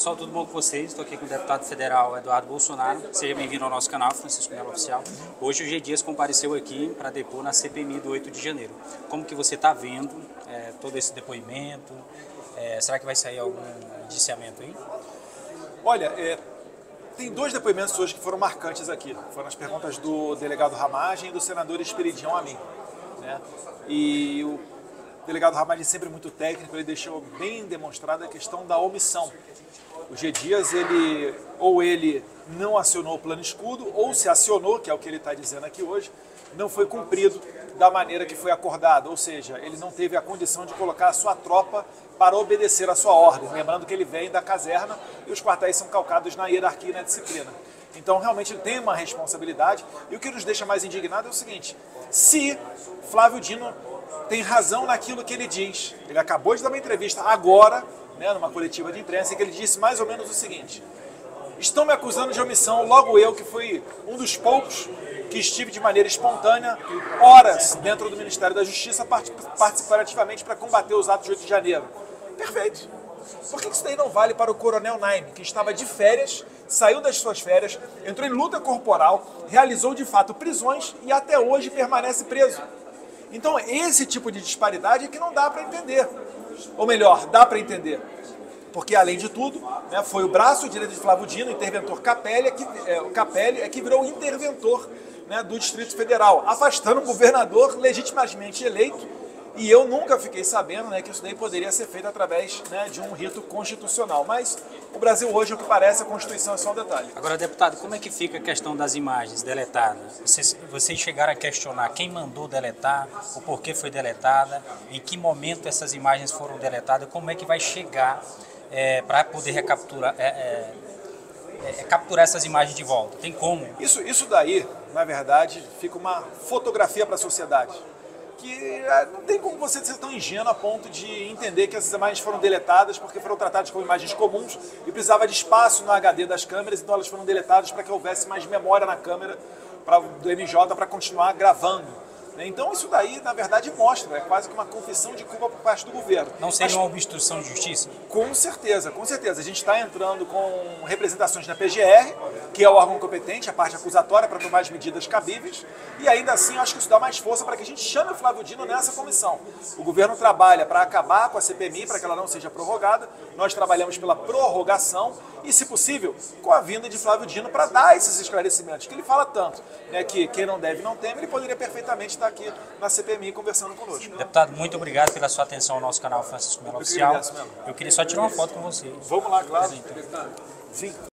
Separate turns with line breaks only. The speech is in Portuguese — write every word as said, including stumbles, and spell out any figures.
Pessoal, tudo bom com vocês? Estou aqui com o deputado federal Eduardo Bolsonaro. Seja bem-vindo ao nosso canal, Francisco Melo Oficial. Hoje o G Dias compareceu aqui para depor na C P M I do oito de janeiro. Como que você está vendo é, todo esse depoimento? É, será que vai sair algum indiciamento aí?
Olha, é, tem dois depoimentos hoje que foram marcantes aqui. Foram as perguntas do delegado Ramagem e do senador Esperidião a mim, né? E o delegado Ramagem, sempre muito técnico, ele deixou bem demonstrada a questão da omissão. O G Dias, ele, ou ele não acionou o plano escudo, ou se acionou, que é o que ele está dizendo aqui hoje, não foi cumprido da maneira que foi acordado, ou seja, ele não teve a condição de colocar a sua tropa para obedecer a sua ordem, lembrando que ele vem da caserna e os quartéis são calcados na hierarquia e na disciplina. Então, realmente, ele tem uma responsabilidade, e o que nos deixa mais indignado é o seguinte: se Flávio Dino tem razão naquilo que ele diz, ele acabou de dar uma entrevista agora, né, numa coletiva de imprensa, em que ele disse mais ou menos o seguinte: estão me acusando de omissão, logo eu, que fui um dos poucos que estive de maneira espontânea, horas dentro do Ministério da Justiça, participando ativamente para combater os atos de oito de janeiro. Perfeito. Por que isso daí não vale para o Coronel Naime, que estava de férias, saiu das suas férias, entrou em luta corporal, realizou de fato prisões e até hoje permanece preso? Então, esse tipo de disparidade é que não dá para entender. Ou melhor, dá para entender. Porque, além de tudo, né, foi o braço direito de Flávio Dino, o interventor Capelli, que, é, o Capelli é que virou o interventor, né, do Distrito Federal, afastando um governador legitimamente eleito. E eu nunca fiquei sabendo, né, que isso daí poderia ser feito através, né, de um rito constitucional. Mas o Brasil hoje, o que parece, a Constituição é só um detalhe.
Agora, deputado, como é que fica a questão das imagens deletadas? Vocês, vocês chegaram a questionar quem mandou deletar, o porquê foi deletada, em que momento essas imagens foram deletadas, como é que vai chegar é, para poder recapturar, é, é, é, capturar essas imagens de volta? Tem como?
Isso, isso daí, na verdade, fica uma fotografia para a sociedade. Que não tem como você ser tão ingênuo a ponto de entender que essas imagens foram deletadas porque foram tratadas como imagens comuns e precisava de espaço no H D das câmeras, então elas foram deletadas para que houvesse mais memória na câmera pra, do M J para continuar gravando. Então isso daí, na verdade, mostra, é quase que uma confissão de culpa por parte do governo.
Não seria uma obstrução de justiça?
Com certeza, com certeza. A gente está entrando com representações na P G R, que é o órgão competente, a parte acusatória, para tomar as medidas cabíveis, e ainda assim acho que isso dá mais força para que a gente chame o Flávio Dino nessa comissão. O governo trabalha para acabar com a C P M I, para que ela não seja prorrogada, nós trabalhamos pela prorrogação e, se possível, com a vinda de Flávio Dino para dar esses esclarecimentos, que ele fala tanto, né, que quem não deve não teme, ele poderia perfeitamente estar aqui na C P M I conversando conosco.
Deputado, muito obrigado pela sua atenção ao nosso canal Francisco Melo Oficial. Eu queria só tirar uma foto com você.
Vamos lá, claro. Sim.